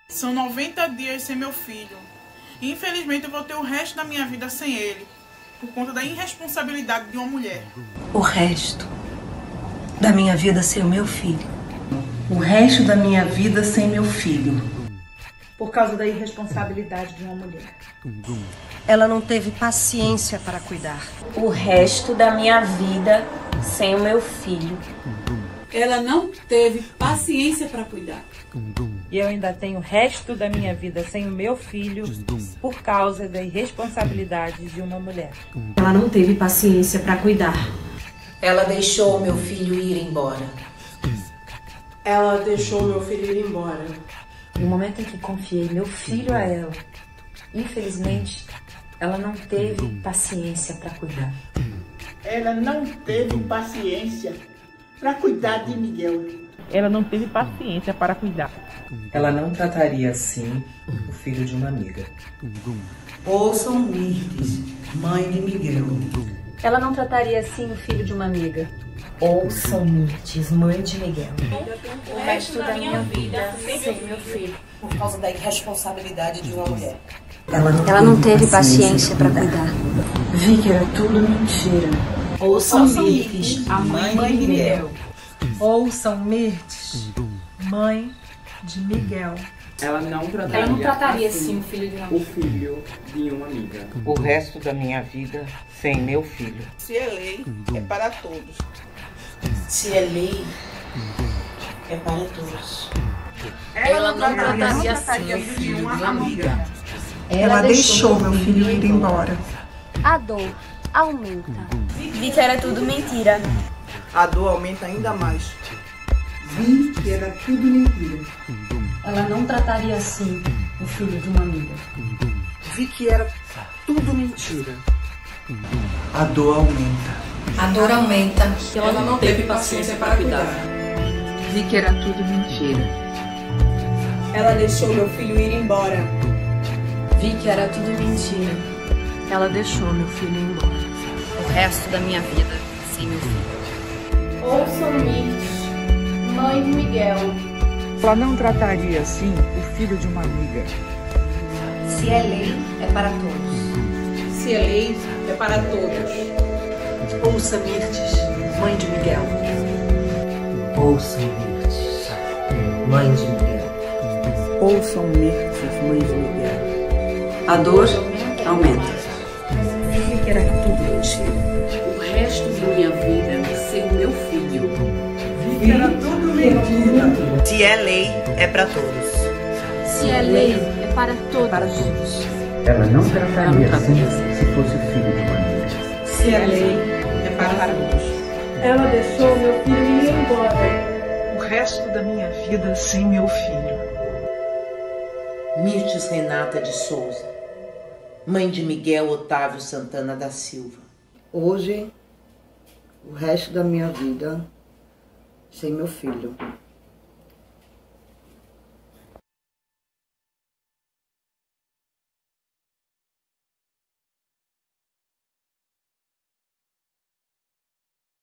São 90 dias sem meu filho. E infelizmente eu vou ter o resto da minha vida sem ele, por conta da irresponsabilidade de uma mulher. O resto da minha vida sem o meu filho. O resto da minha vida sem meu filho. Por causa da irresponsabilidade de uma mulher. Ela não teve paciência para cuidar. O resto da minha vida sem o meu filho. Ela não teve paciência para cuidar. E eu ainda tenho o resto da minha vida sem o meu filho por causa da irresponsabilidade de uma mulher. Ela não teve paciência para cuidar. Ela deixou meu filho ir embora. Ela deixou meu filho ir embora. No momento em que confiei meu filho a ela, infelizmente, ela não teve paciência para cuidar. Ela não teve paciência para cuidar de Miguel. Ela não teve paciência para cuidar. Ela não trataria assim o filho de uma amiga. Ouçam Mirtes, mãe de Miguel. Ela não trataria assim o filho de uma amiga. Ouçam Mirtes, mãe de Miguel. O resto da minha vida sem meu filho. Por causa da irresponsabilidade de uma mulher. Ela não teve paciência para cuidar. Vi que era tudo mentira. Ouçam Mirtes, a mãe de Miguel. Ouçam Mirtes, mãe de Miguel. Ela não trataria assim o filho de uma amiga. O resto da minha vida sem meu filho. Se é lei, é para todos. Se é lei, é para todos. Ela não trataria assim o filho de uma amiga. Ela deixou meu filho ir embora. A dor aumenta. Vi que era tudo mentira. A dor aumenta ainda mais. Vi que era tudo mentira. Ela não trataria assim o filho de uma amiga. Vi que era tudo mentira. A dor aumenta. A dor aumenta. Ela não teve paciência para cuidar. Vi que era tudo mentira. Ela deixou meu filho ir embora. Vi que era tudo mentira. Ela deixou meu filho ir embora. O resto da minha vida sem meu filho. Ouçam Mirtes, mãe de Miguel. Ela não trataria assim o filho de uma amiga. Se é lei, é para todos. Se é lei, é para todos. Ouça Mirtes, mãe de Miguel. Ouçam Mirtes, mãe de Miguel. Ouçam Mirtes, mãe de Miguel. A dor aumenta. Vi que era tudo mentira. O resto da minha vida sem meu filho. Vi que era tudo mentira. Se é lei, é para todos. Se é lei, é para todos. Para todos. Ela não trataria assim se fosse filho de uma amiga. Se é lei, é para todos. Ela deixou meu filho ir embora. O resto da minha vida sem meu filho. Mirtes Renata de Souza, mãe de Miguel Otávio Santana da Silva. Hoje, o resto da minha vida sem meu filho.